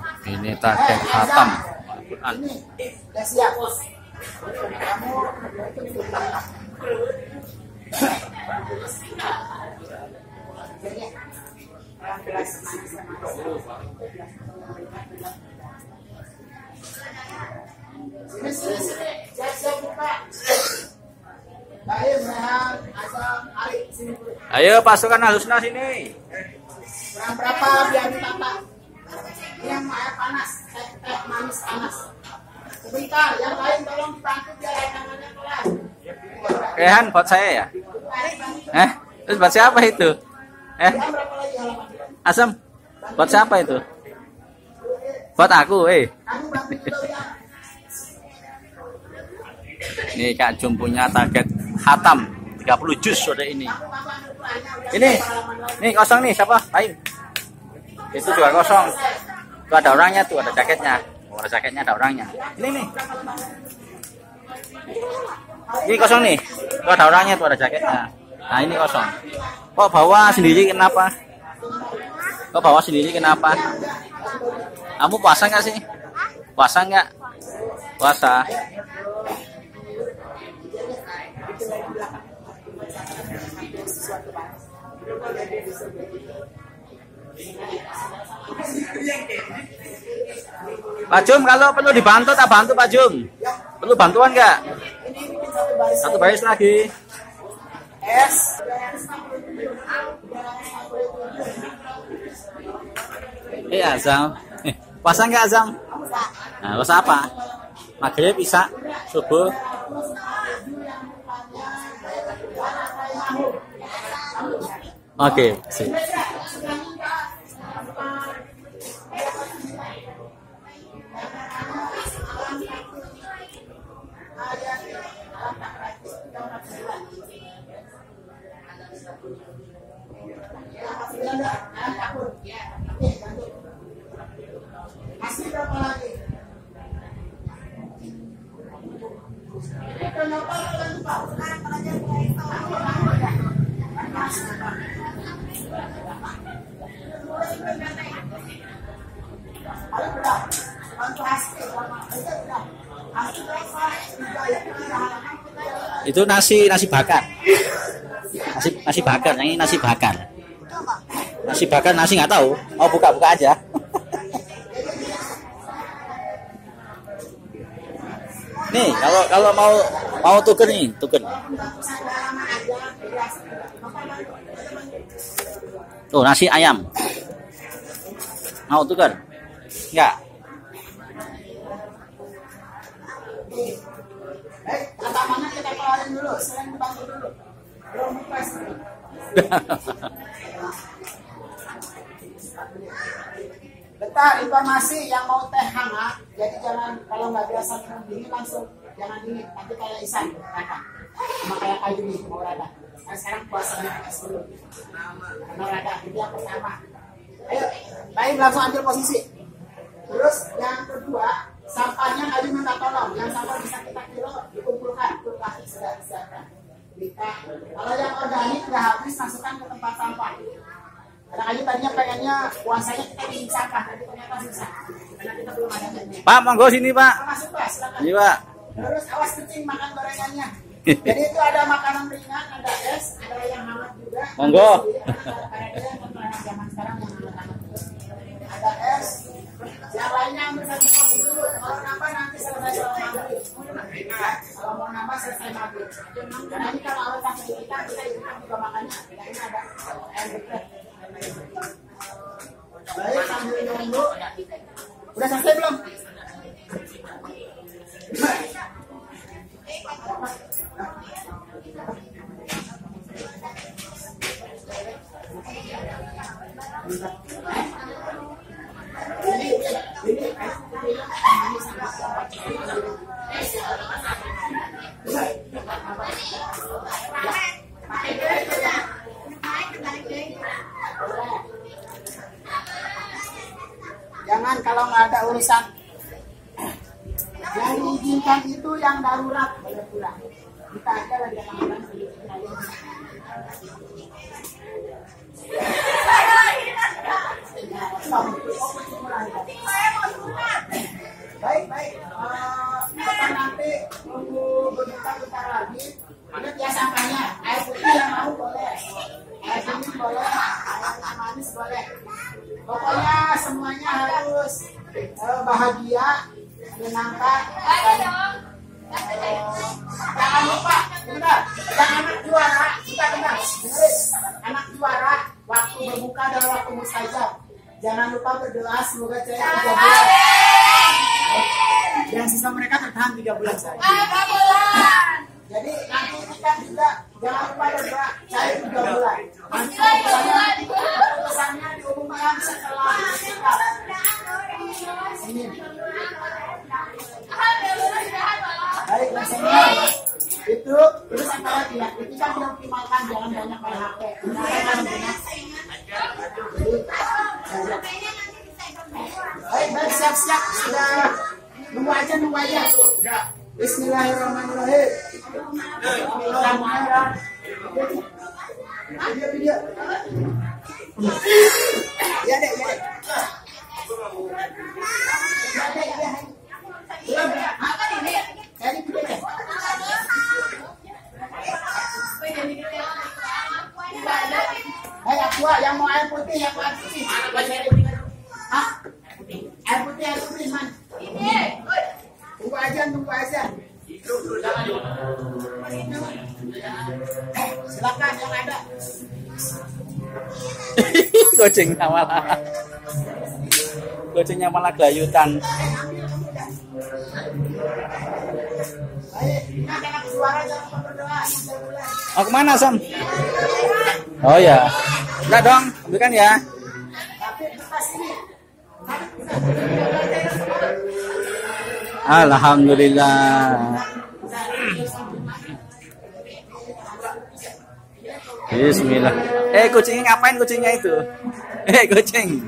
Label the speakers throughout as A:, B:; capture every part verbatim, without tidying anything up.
A: Ini target khatam Al-Quran.
B: Siap.
A: Ayo pasukan Al-Husna sini.
B: Kurang berapa biar ditata? Yang air panas, teh teh manis panas. Sebentar, yang lain tolong dibantu biar tangannya keras.
A: Rehan buat saya ya? Eh, terus buat siapa itu? Eh, Asam, buat siapa itu? Buat aku, eh. Ini Kak Jum punya target khatam tiga puluh juz sore ini. Ini, nih kosong nih, siapa? Ayo. Itu juga kosong. Itu ada orangnya tuh, ada jaketnya. Oh, ada jaketnya, ada orangnya. Ini nih. Ini kosong nih. Itu ada orangnya tuh, ada jaketnya. Nah, ini kosong. Kok bawa sendiri kenapa? Kok bawa sendiri kenapa? Kamu puasa nggak sih? Puasa nggak? Puasa. Pak Jum, kalau perlu dibantu tak bantu Pak Jum? Perlu bantuan nggak? Satu baris lagi. Eh Azam, eh, puasa nggak Azam? Nah, puasa apa? Maghrib, isya, subuh. Oke, sip.
B: Masih berapa lagi? Kenapa kalian lupa?
A: Itu nasi nasi bakar. Nasi nasi bakar, ini nasi bakar. Nasi bakar nasi nggak tahu. Mau buka-buka aja. Nih, kalau kalau mau mau tuker nih, tuker. Tuh, nasi ayam. Mau tuker? Enggak.
B: Eh, tantangannya kita keluarin dulu, selain dibantu dulu. Belum pas. Bentar, informasi yang mau teh hangat, jadi jangan kalau nggak biasa minum dingin langsung jangan dingin, nanti kayak isan, rata, sama kayak kayu nih mau rada. Nah sekarang puasanya es dulu, karena rada itu yang pertama. Ayo, baik langsung ambil posisi. Terus yang kedua, sampahnya kali minta tolong, yang sampah bisa kita kilo dikumpulkan, ke plastik sudah disiapkan. Kita, kalau yang organik nggak habis masukkan ke tempat sampah. Karena Ayu tadinya pengennya puasanya kita bikin sampah, tapi ternyata susah. Karena kita belum ada banyak.
A: Pak, monggo sini Pak.
B: Masuk Pak, silakan.
A: Iya Pak.
B: Terus awas kucing makan gorengannya. Jadi itu ada makanan ringan, ada es, ada yang hangat juga.
A: Monggo.
B: Ada zaman sekarang yang hangat-hangat. Ada es. Yang lainnya ambil satu kopi dulu. Kalau nambah nanti selesai kalau maghrib. Kalau mau nambah selesai maghrib. Karena ini kalau awal sampai kita kita ikutkan juga makannya. Kita ini ada air bekas. Baik, sambil nunggu. Udah selesai belum? Jangan kalau nggak ada urusan. Yang diizinkan itu yang darurat boleh pulang. Kita aja lagi kadang-kadang sedikit aja. Saya mau Pokoknya semuanya harus uh, bahagia, menyenangkan. Dan, uh, jangan lupa, benar, yang anak juara, kita benar, dengerin, anak juara waktu berbuka dan waktu mustajab. Jangan lupa berdoa semoga saya tiga bulan. Yang sisa mereka tertahan tiga bulan saja. Jadi nanti kita juga jangan lupa berdoa cair tiga bulan. Nanti keputusannya, keputusannya diumumkan setelah kita. Ini. Baik, maksudnya itu terus antara tidak kita mengoptimalkan jangan banyak main H P. Baik, baik, siap-siap sudah nunggu aja nunggu aja. Bismillahirrahmanirrahim. Bismillahirrahmanirrahim. Video video. Ya deh, ya deh. Ya deh, ya deh. Apa ini? Jadi video deh. Hei, aqua, yang mau air putih, yang mau air putih. Hah? Air putih, air putih, man. Tunggu aja, tunggu aja. Silakan yang ada.
A: Kucingnya malah, kucingnya malah gelayutan. Oh, kemana, Sam? Oh ya, enggak dong, ambilkan ya. Alhamdulillah. Bismillah. Eh, kucingnya ngapain kucingnya itu? Eh, kucing.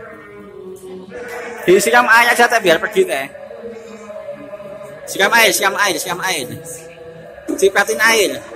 A: Disiram air aja teh biar pergi teh. Siram air, siram air, siram air. Cipratin air.